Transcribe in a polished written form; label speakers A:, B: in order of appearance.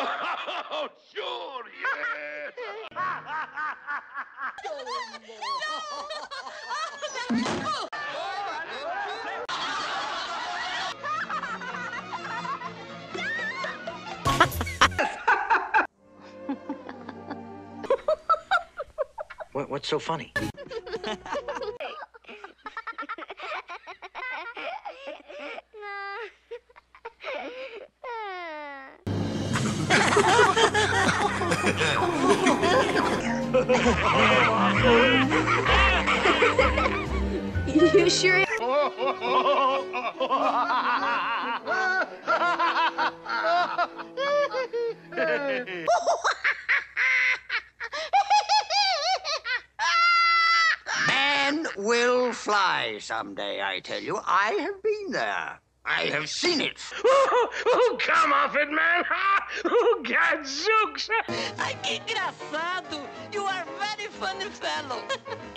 A: Oh, sure, yes.
B: What's so funny?
C: You sure?
B: Man will fly someday, I tell you. I have been there. I have seen it.
A: Oh, come off it, man. Oh, gadzooks.
D: Ay, qué engraçado. You are very funny fellow.